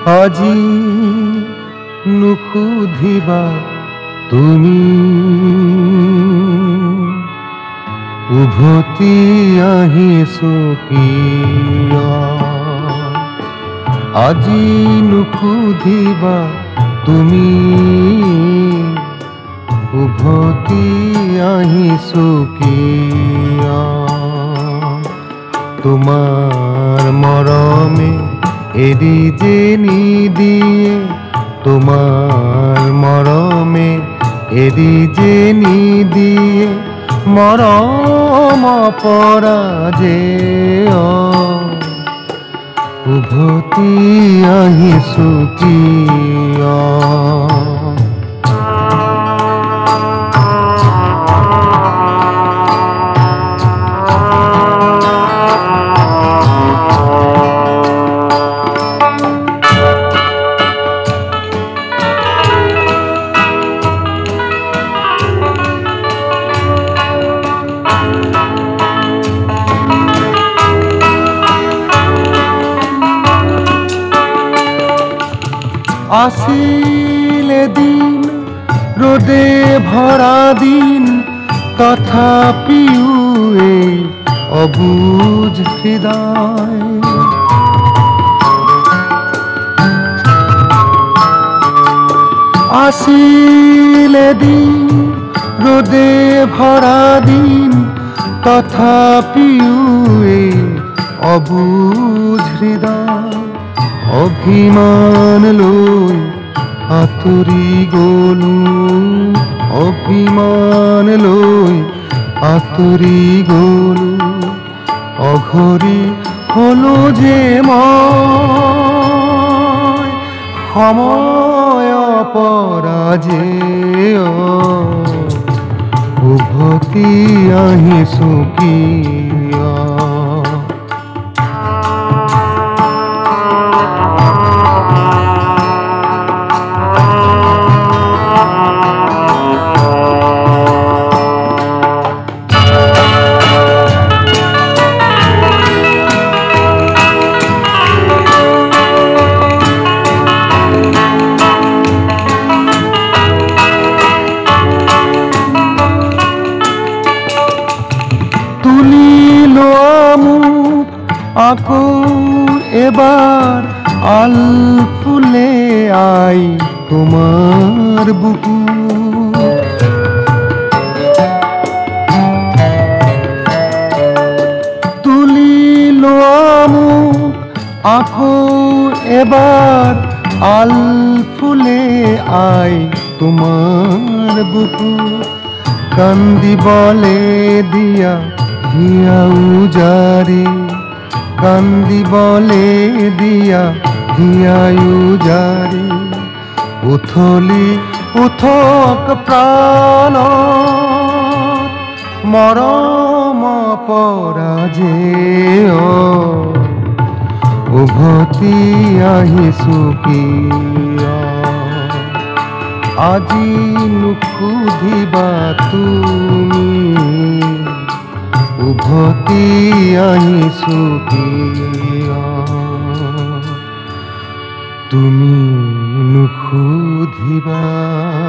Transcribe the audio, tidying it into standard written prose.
আজি নুসুধিবা তুমি উভতি আহিছো কিয় আজি নুসুধিবা তুমি উভতি আহিছো কিয় তোমাৰ মৰমে এৰি যে নিদিয়ে তোমাৰ মৰমে এৰি যে নিদিয়ে মৰম পৰাজেয় উভতি আহিছো কিয় आसिले दिन रोदे भरा दिन तथापिও अबुझ हृदय आसिले दिन रोदे भरा दिन तथापिও अबुझ हृदय অভিমান লৈ আঁতৰি গলো অভিমান লৈ আঁতৰি গলো অঘৰী হলো যে মই সময় পৰাজেয় উভতি আহিছো কিয় আকৌ এবার আল ফুলে আই তোমার বুকু তুলিল আকৌ এবার আল ফুলে আই তোমার বুকু কান্দি বলে দিয়া হিয়া উজারি কান্দি বলে দিয়া হিয়ায়ু জারি উথলি উথক প্রাণ মরম পরাজেয় উভতি আহিছো কিয় আজি নুসুধিবা তুমি উভতি আহিছো কিয় তুমি নুসুধিবা